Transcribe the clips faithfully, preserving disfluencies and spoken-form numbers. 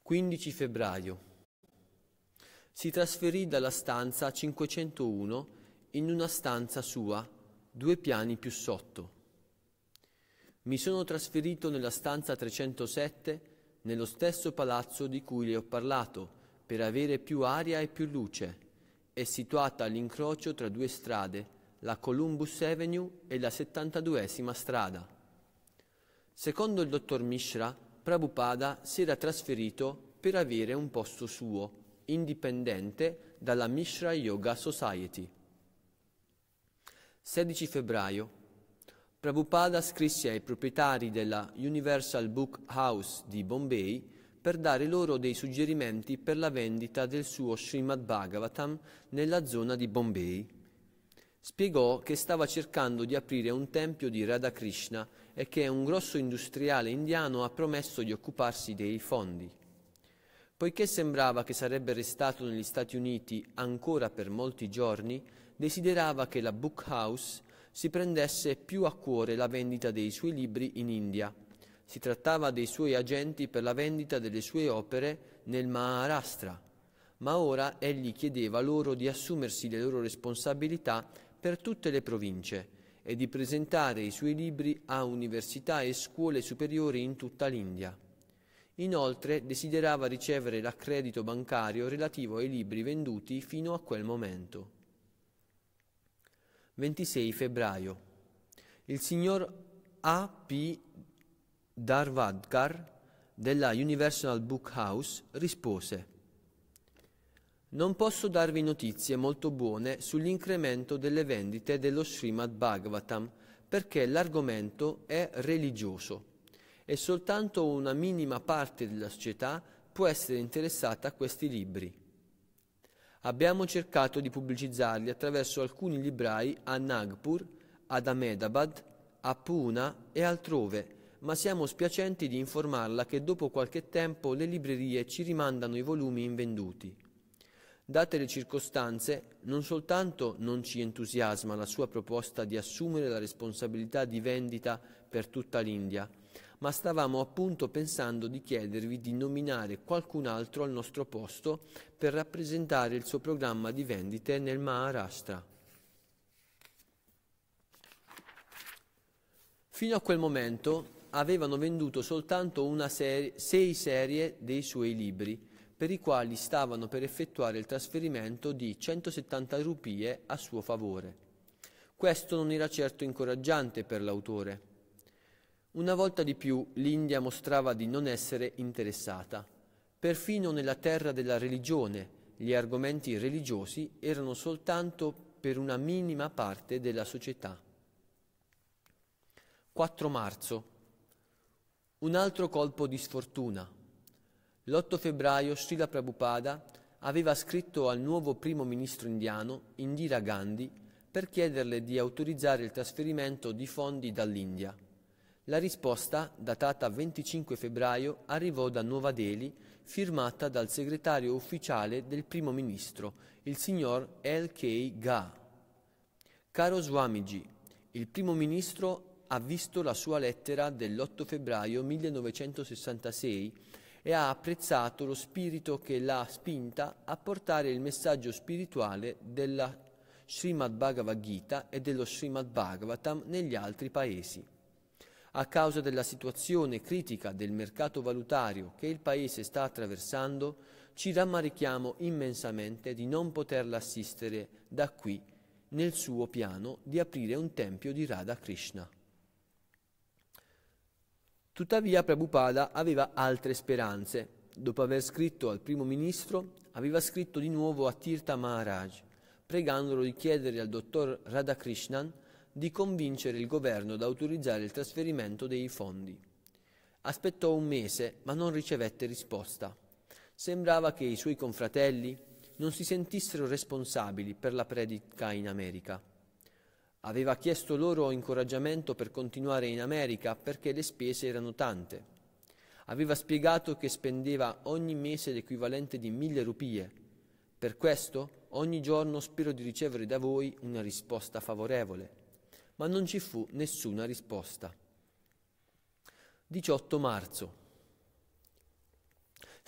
quindici febbraio. Si trasferì dalla stanza cinquecentouno in una stanza sua, due piani più sotto. Mi sono trasferito nella stanza trecentosette, nello stesso palazzo di cui le ho parlato, per avere più aria e più luce. È situata all'incrocio tra due strade, la Columbus Avenue e la settantaduesima strada. Secondo il dottor Mishra, Prabhupada si era trasferito per avere un posto suo, indipendente dalla Mishra Yoga Society. sedici febbraio. Prabhupada scrisse ai proprietari della Universal Book House di Bombay per dare loro dei suggerimenti per la vendita del suo Srimad Bhagavatam nella zona di Bombay. Spiegò che stava cercando di aprire un tempio di Radhakrishna e che un grosso industriale indiano ha promesso di occuparsi dei fondi. Poiché sembrava che sarebbe restato negli Stati Uniti ancora per molti giorni, desiderava che la Book House si prendesse più a cuore la vendita dei suoi libri in India. Si trattava dei suoi agenti per la vendita delle sue opere nel Maharashtra, ma ora egli chiedeva loro di assumersi le loro responsabilità per tutte le province e di presentare i suoi libri a università e scuole superiori in tutta l'India. Inoltre desiderava ricevere l'accredito bancario relativo ai libri venduti fino a quel momento. ventisei febbraio. Il signor A P Darvadkar della Universal Book House rispose: non posso darvi notizie molto buone sull'incremento delle vendite dello Srimad Bhagavatam perché l'argomento è religioso e soltanto una minima parte della società può essere interessata a questi libri. Abbiamo cercato di pubblicizzarli attraverso alcuni librai a Nagpur, ad Ahmedabad, a Pune e altrove, ma siamo spiacenti di informarla che dopo qualche tempo le librerie ci rimandano i volumi invenduti. Date le circostanze, non soltanto non ci entusiasma la sua proposta di assumere la responsabilità di vendita per tutta l'India, ma stavamo appunto pensando di chiedervi di nominare qualcun altro al nostro posto per rappresentare il suo programma di vendite nel Maharashtra. Fino a quel momento avevano venduto soltanto una serie, sei serie dei suoi libri, per i quali stavano per effettuare il trasferimento di centosettanta rupie a suo favore. Questo non era certo incoraggiante per l'autore. Una volta di più l'India mostrava di non essere interessata. Perfino nella terra della religione gli argomenti religiosi erano soltanto per una minima parte della società. quattro marzo. Un altro colpo di sfortuna. L'otto febbraio Srila Prabhupada aveva scritto al nuovo primo ministro indiano, Indira Gandhi, per chiederle di autorizzare il trasferimento di fondi dall'India. La risposta, datata venticinque febbraio, arrivò da Nuova Delhi, firmata dal segretario ufficiale del primo ministro, il signor L K Gha. Caro Swamiji, il primo ministro ha visto la sua lettera dell'otto febbraio millenovecentosessantasei e ha apprezzato lo spirito che l'ha spinta a portare il messaggio spirituale della Srimad Bhagavad Gita e dello Srimad Bhagavatam negli altri paesi. A causa della situazione critica del mercato valutario che il paese sta attraversando, ci rammarichiamo immensamente di non poterla assistere da qui nel suo piano di aprire un tempio di Radha Krishna. Tuttavia Prabhupada aveva altre speranze. Dopo aver scritto al primo ministro, aveva scritto di nuovo a Tirtha Maharaj, pregandolo di chiedere al dottor Radhakrishnan di convincere il governo ad autorizzare il trasferimento dei fondi. Aspettò un mese, ma non ricevette risposta. Sembrava che i suoi confratelli non si sentissero responsabili per la predica in America. Aveva chiesto loro incoraggiamento per continuare in America perché le spese erano tante. Aveva spiegato che spendeva ogni mese l'equivalente di mille rupie. Per questo ogni giorno spero di ricevere da voi una risposta favorevole. Ma non ci fu nessuna risposta. diciotto marzo.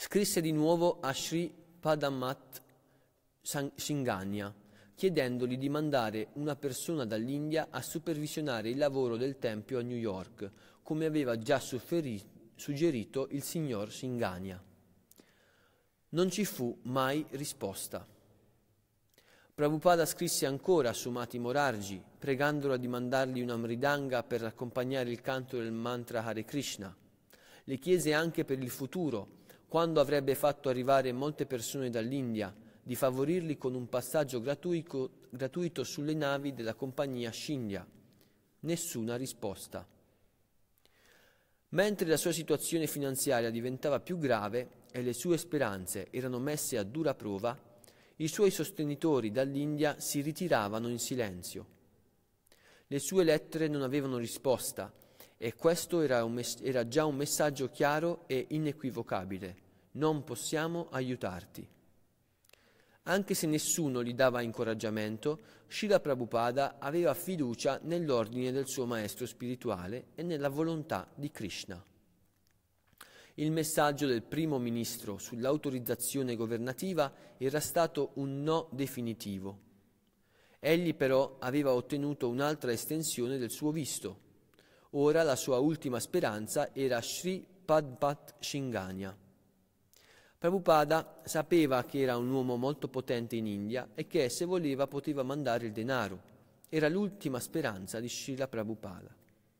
Scrisse di nuovo a Sri Padampat Singania, chiedendogli di mandare una persona dall'India a supervisionare il lavoro del Tempio a New York, come aveva già suggerito il signor Singania. Non ci fu mai risposta. Prabhupada scrisse ancora a Sumati Morarji, pregandola di mandargli una mridanga per accompagnare il canto del mantra Hare Krishna. Le chiese anche per il futuro, quando avrebbe fatto arrivare molte persone dall'India, di favorirli con un passaggio gratuito, gratuito sulle navi della compagnia Scindia. Nessuna risposta. Mentre la sua situazione finanziaria diventava più grave e le sue speranze erano messe a dura prova, i suoi sostenitori dall'India si ritiravano in silenzio. Le sue lettere non avevano risposta e questo era, un mess- era già un messaggio chiaro e inequivocabile. Non possiamo aiutarti. Anche se nessuno gli dava incoraggiamento, Srila Prabhupada aveva fiducia nell'ordine del suo maestro spirituale e nella volontà di Krishna. Il messaggio del primo ministro sull'autorizzazione governativa era stato un no definitivo. Egli però aveva ottenuto un'altra estensione del suo visto. Ora la sua ultima speranza era Sri Padampat Singania. Prabhupada sapeva che era un uomo molto potente in India e che, se voleva, poteva mandare il denaro. Era l'ultima speranza di Srila Prabhupada.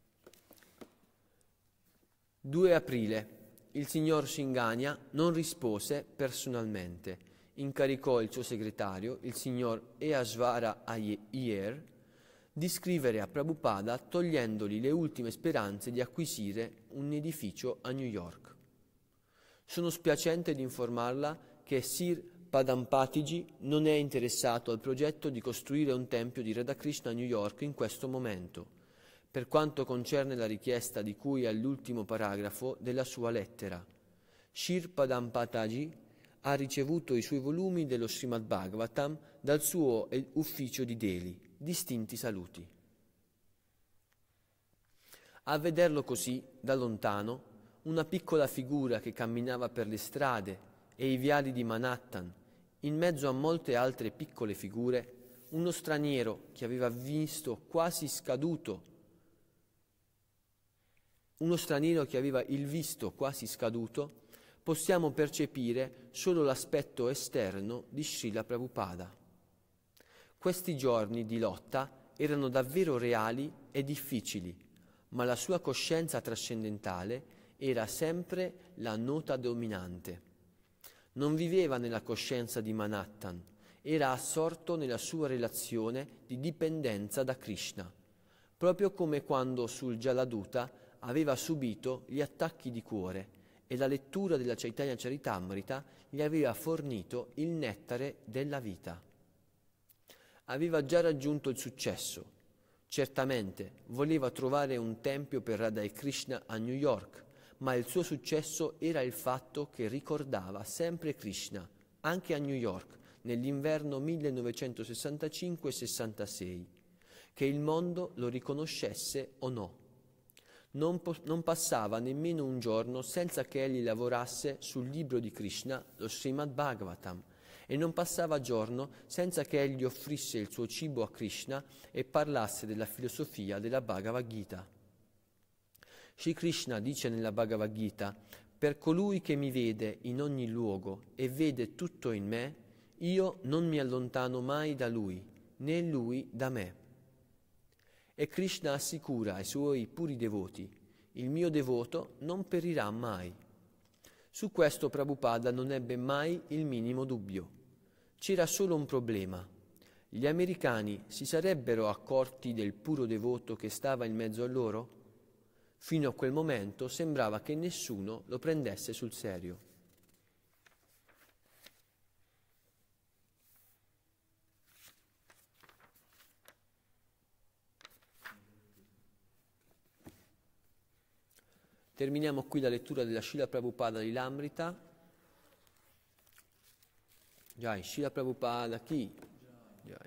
due aprile. Il signor Singania non rispose personalmente. Incaricò il suo segretario, il signor Easvara Iyer, di scrivere a Prabhupada togliendogli le ultime speranze di acquisire un edificio a New York. Sono spiacente di informarla che Sir Padampatiji non è interessato al progetto di costruire un tempio di Radhakrishna a New York in questo momento, per quanto concerne la richiesta di cui è all'ultimo paragrafo della sua lettera. Sir Padampataji ha ricevuto i suoi volumi dello Srimad Bhagavatam dal suo ufficio di Delhi. Distinti saluti. A vederlo così, da lontano, una piccola figura che camminava per le strade e i viali di Manhattan, in mezzo a molte altre piccole figure, uno straniero che aveva visto quasi scaduto, uno straniero che aveva il visto quasi scaduto, possiamo percepire solo l'aspetto esterno di Srila Prabhupada. Questi giorni di lotta erano davvero reali e difficili, ma la sua coscienza trascendentale era sempre la nota dominante. Non viveva nella coscienza di Manhattan, era assorto nella sua relazione di dipendenza da Krishna, proprio come quando sul Jaladuta aveva subito gli attacchi di cuore e la lettura della Chaitanya Charitamrita gli aveva fornito il nettare della vita. Aveva già raggiunto il successo. Certamente voleva trovare un tempio per Radha e Krishna a New York, ma il suo successo era il fatto che ricordava sempre Krishna, anche a New York, nell'inverno millenovecentosessantacinque sessantasei, che il mondo lo riconoscesse o no. Non, po- non passava nemmeno un giorno senza che egli lavorasse sul libro di Krishna, lo Srimad Bhagavatam, e non passava giorno senza che egli offrisse il suo cibo a Krishna e parlasse della filosofia della Bhagavad Gita. Shri Krishna dice nella Bhagavad Gita: per colui che mi vede in ogni luogo e vede tutto in me, io non mi allontano mai da lui, né lui da me. E Krishna assicura ai suoi puri devoti: il mio devoto non perirà mai. Su questo Prabhupada non ebbe mai il minimo dubbio. C'era solo un problema. Gli americani si sarebbero accorti del puro devoto che stava in mezzo a loro? Fino a quel momento sembrava che nessuno lo prendesse sul serio. Terminiamo qui la lettura della Srila Prabhupada Lilamrita. Jai, Srila Prabhupada chi? Jai.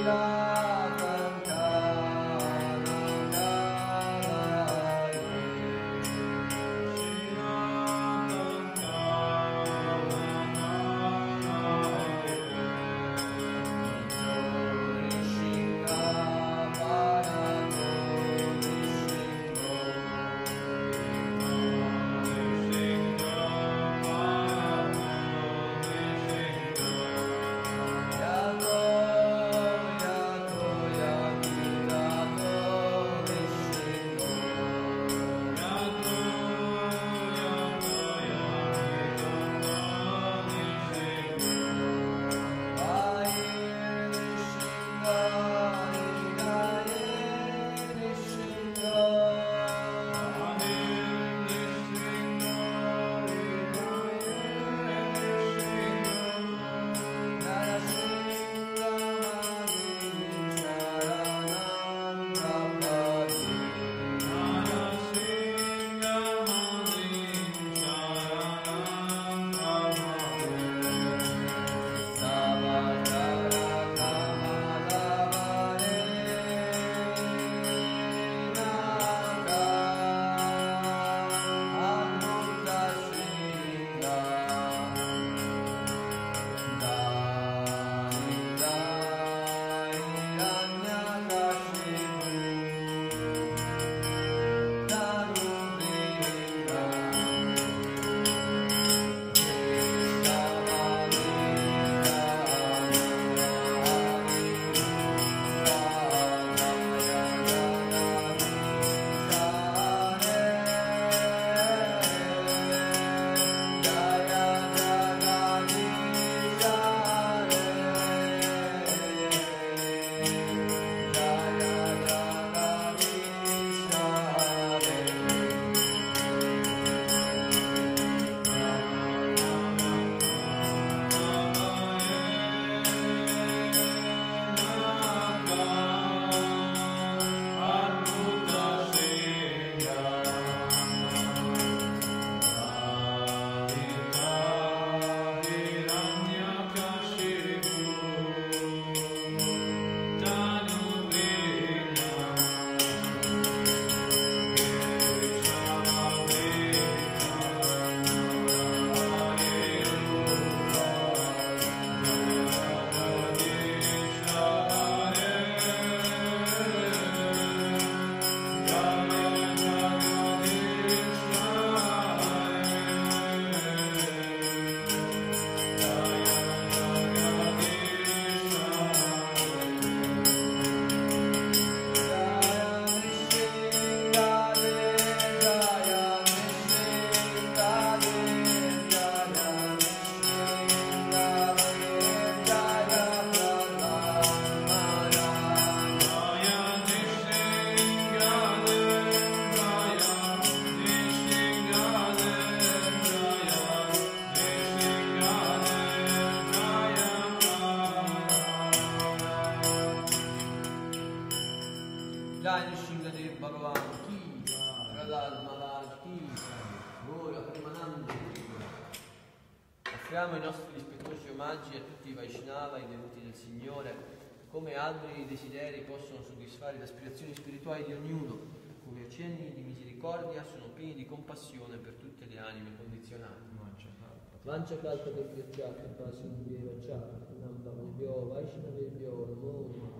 Jai Shingadev Bhagavan Ki, Radha Maharaj Ki, Gora Premanande. Offriamo i nostri rispettosi omaggi a tutti i Vaishnava, i devoti del Signore, come alberi desideri possono soddisfare le aspirazioni spirituali di ognuno, come oceani di misericordia sono pieni di compassione per tutte le anime condizionate. Vancha kalpa devyaccha kripa sindhya vacha, nam bhavebhyo Vaishnavebhyo namo.